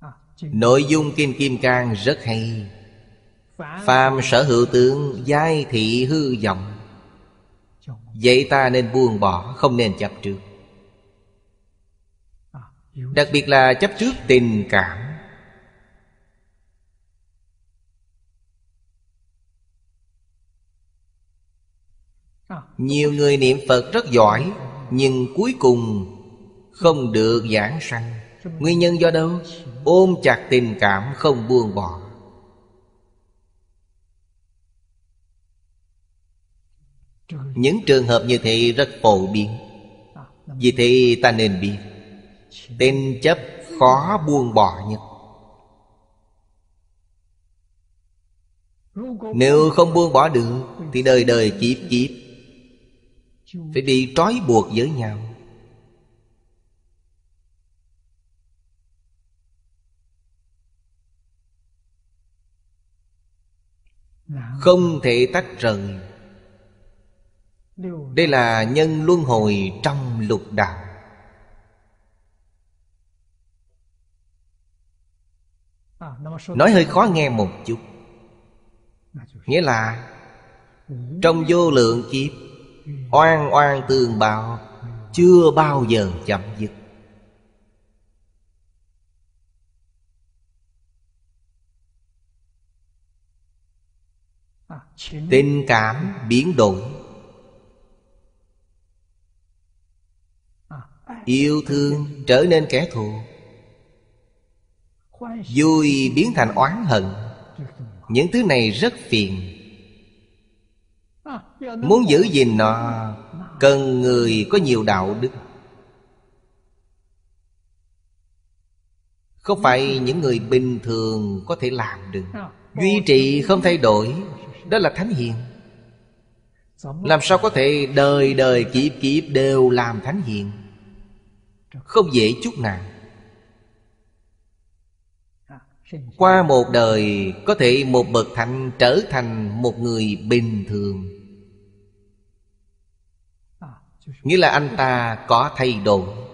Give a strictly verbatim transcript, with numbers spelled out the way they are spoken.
Nội dung Kinh Kim Cang rất hay. Phàm sở hữu tướng, giai thị hư vọng. Vậy ta nên buông bỏ, không nên chấp trước. Đặc biệt là chấp trước tình cảm. Nhiều người niệm Phật rất giỏi, nhưng cuối cùng không được giảng sanh. Nguyên nhân do đâu? Ôm chặt tình cảm không buông bỏ. Những trường hợp như thế rất phổ biến. Vì thế ta nên biết, tình chấp khó buông bỏ nhất. Nếu không buông bỏ được thì đời đời kiếp kiếp phải bị trói buộc với nhau. Không thể tách rời. Đây là nhân luân hồi trong lục đạo. Nói hơi khó nghe một chút. Nghĩa là trong vô lượng kiếp, oan oan tương báo, chưa bao giờ chấm dứt. Tình cảm biến đổi. Yêu thương trở nên kẻ thù, vui biến thành oán hận. Những thứ này rất phiền. Muốn giữ gìn nó, cần người có nhiều đạo đức. Không phải những người bình thường có thể làm được. Duy trì không thay đổi, đó là thánh hiền. Làm sao có thể đời đời kiếp kiếp đều làm thánh hiền? Không dễ chút nào. Qua một đời có thể một bậc thánh trở thành một người bình thường. Nghĩa là anh ta có thay đổi.